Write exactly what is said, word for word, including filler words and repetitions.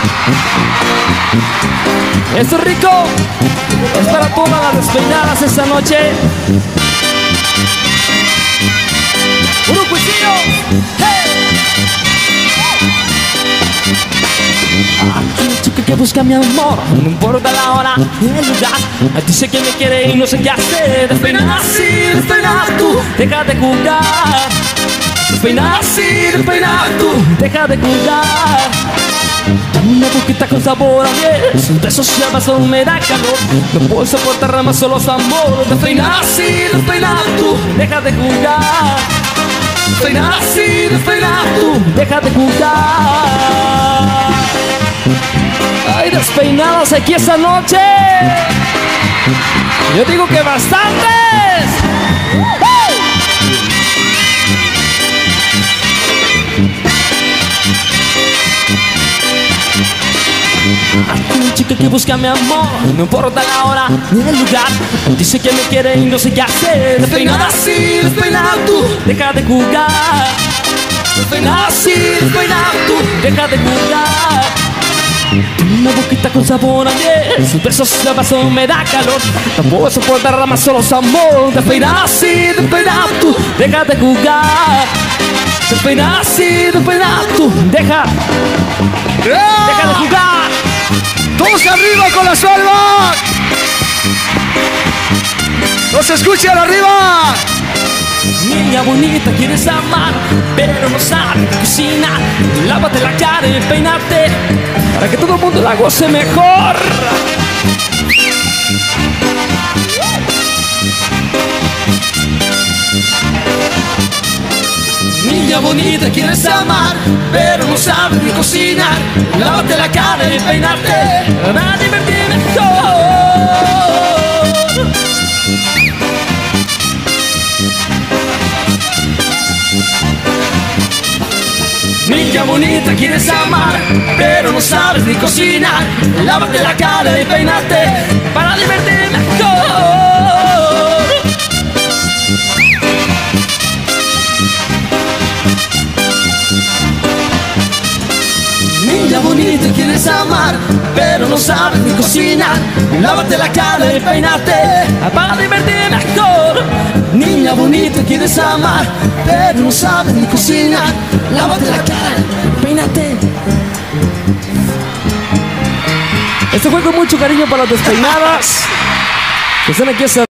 Esto es rico, es para todas las despeinadas esta noche. ¡Un cuchillo! ¡Hey! Hay una chica que busca mi amor, no importa la hora ni el lugar. Dice que me quiere y no sé qué hacer. Despeinada así, despeinada tú, deja de jugar. Despeinada así, despeinada tú, deja de jugar. Una boquita con sabor a miel, sus besos y abrazos me da calor. No puedo soportar más solo su amor. Despeinada así, despeinada tú, deja de jugar. Despeinada así, despeinada tú, deja de jugar. Ay, despeinadas aquí esta noche. Yo digo que bastantes. Hay una chica que busca mi amor, no importa la hora ni el lugar. Dice que me quiere y no sé qué hacer. Despeinada así, despeinada tú, deja de jugar. Despeinada así, despeinada tú, deja de jugar. Una boquita con sabor a miel, sus besos y abrazos me da calor. No puedo soportar más solo su amor. Despeinada así, despeinada tú, deja de jugar. Despeinada así, despeinada tú, deja Deja de jugar. Todos arriba con las palmas. No se escuchan arriba. Niña bonita, quieres amar, pero no sabes cocinar. Lávate la cara y peinarte para que todo el mundo la goce mejor. Niña bonita, quieres amar, pero no sabes ni cocinar. Lávate la cara y peinarte para divertir mejor. Niña bonita, quieres amar, pero no sabes ni cocinar. Lávate la cara y peinarte para divertir mejor. Niña bonita, quieres amar, pero no sabes ni cocinar. Lávate la cara y peinarte para divertir mejor. Niña bonita, quieres amar, pero no sabes ni cocinar. Lávate la cara y peínate. Este fue con mucho cariño para las despeinadas que están aquí hasta